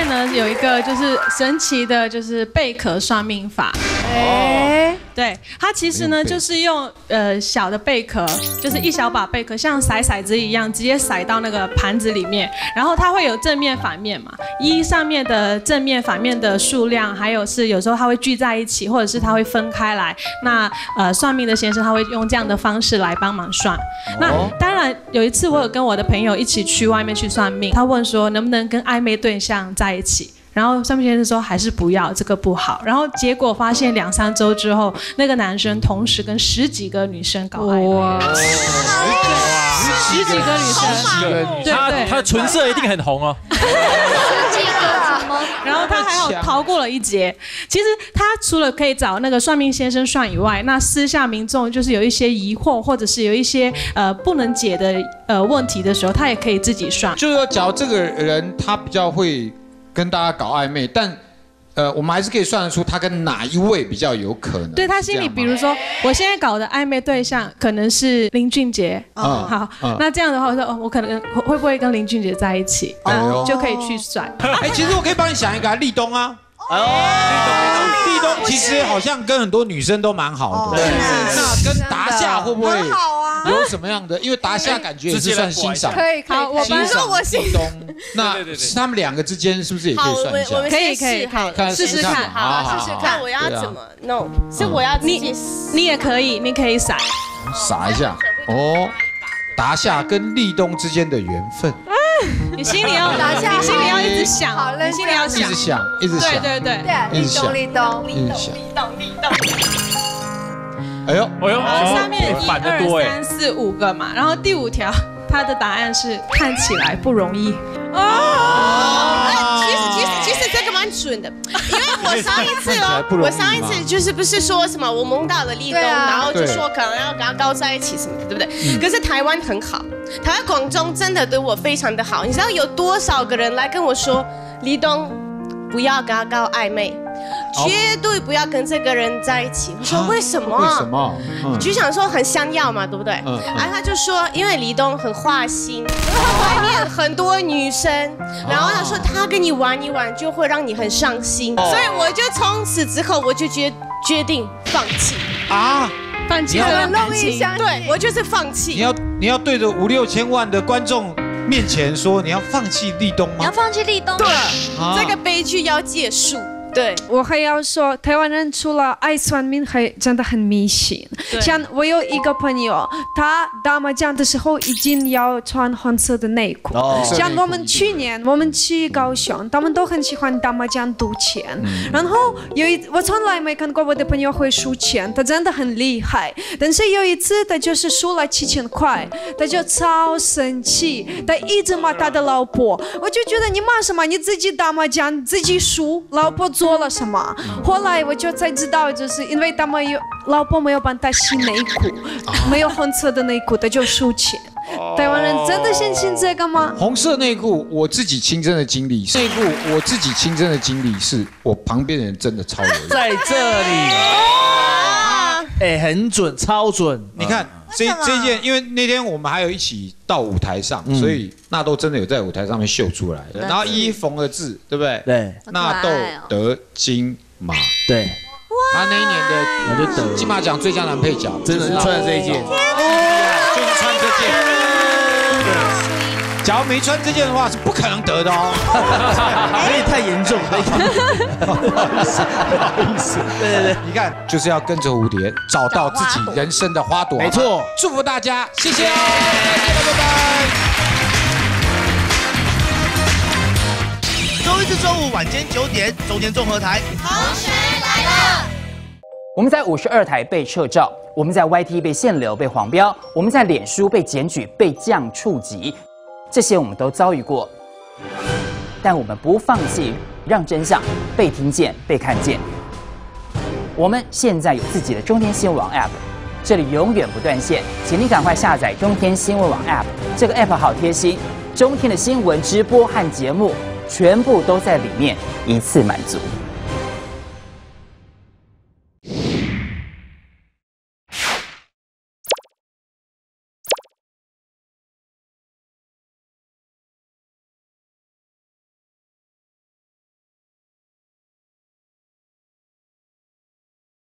呢有一个就是神奇的，就是贝壳算命法。对，它其实呢就是用小的贝壳，就是一小把贝壳，像骰骰子一样，直接骰到那个盘子里面，然后它会有正面反面嘛，上面的正面反面的数量，还有是有时候它会聚在一起，或者是它会分开来。那算命的先生他会用这样的方式来帮忙算。那当然有一次我有跟我的朋友一起去外面去算命，他问说能不能跟暧昧对象在一起。然后算命先生说还是不要，这个不好。然后结果发现2、3周之后，那个男生同时跟10几个女生搞暧昧。哇，10几个女生， 对，他的唇色一定很红哦。 10几个， 然后他还好逃过了一劫。其实他除了可以找那个算命先生算以外，那私下民众就是有一些疑惑，或者是有一些不能解的问题的时候，他也可以自己算。 就是说，假如这个人他比较会跟大家搞暧昧，但我们还是可以算得出他跟哪一位比较有可能。 对他心里，比如说我现在搞的暧昧对象可能是林俊杰，好，那这样的话，我说我可能会不会跟林俊杰在一起，就可以去算。 其实我可以帮你想一个立冬啊。立冬其实好像跟很多女生都蛮好的。对，那跟达夏会不会有什么样的？因为达夏感觉也是算欣赏。 可以。 我欣赏立冬，那他们2个之间是不是也可以算一下？ 可以， 试试看。 好，试试看。 我要怎么弄？是我要自己， 你也可以，你可以撒一下。哦，达夏跟立冬之间的缘分。 你心里要你心里要一直想，你心里要想， 一直想， 对， 一直想， 立冬， 哎呦， 上面1、2、3、4、5个嘛，然后第5条，它的答案是看起来不容易。 其实这个蛮准的，因为我上一次就是不是说什么我梦到了立冬，然后就说可能要跟他高在一起什么的，对不对？可是台湾很好，台湾广州真的对我非常的好。你知道有多少个人来跟我说立冬不要跟他搞暧昧，绝对不要跟这个人在一起。我说为什么？ 为什么？ 就想说很想要嘛，对不对？然后他就说，因为立冬很花心，外面很多女生，然后他说他跟你玩一玩就会让你很伤心，所以我就从此之后我就决定放弃啊， 放弃这段感情。 对，我就是放弃。 你要对着5、6千万的观众面前说你要放弃立冬吗？ 你要放弃立冬？ 对，这个悲剧要结束。对， 我还要说，台湾人除了爱算命，还真的很迷信。像我有一个朋友，他打麻将的时候一定要穿红色的内裤。像我们去年我们去高雄，他们都很喜欢打麻将赌钱。然后我从来没看过我的朋友会输钱，他真的很厉害。但是有一次他就是输了7000块，他就超生气，他一直骂他的老婆。我就觉得你骂什么？你自己打麻将自己输，老婆做了什么？后来我就才知道，就是因为老婆没有帮他洗内裤，没有红色的内裤，他就输钱。台湾人真的相信这个吗？ 红色内裤，我自己亲身的经历，是我旁边的人真的超有用。 在这里，很准，超准。 你看这件，因为那天我们还有一起到舞台上，所以纳豆真的有在舞台上面秀出来，然后一缝了字，对不对？ 对， 纳豆得金马， 对， 他那一年的金马奖最佳男配角， 真的是穿了这一件， 就是穿这件。假如没穿这件的话，是不可能得的哦。 有点太严重了，不好意思。对， 你看，就是要跟着蝴蝶，找到自己人生的花朵。 没错， 祝福大家，谢谢哦，拜拜。 周一至周五晚间9点，中天综合台， 同学来了。 我们在52台被撤照，我们在 YT 被限流、被黄标，我们在脸书被检举、被降触及。这些我们都遭遇过，但我们不放弃，让真相被听见、被看见。我们现在有自己的中天新闻网 App， 这里永远不断线，请你赶快下载中天新闻网 App。这个 App 好贴心，中天的新闻直播和节目全部都在里面，一次满足。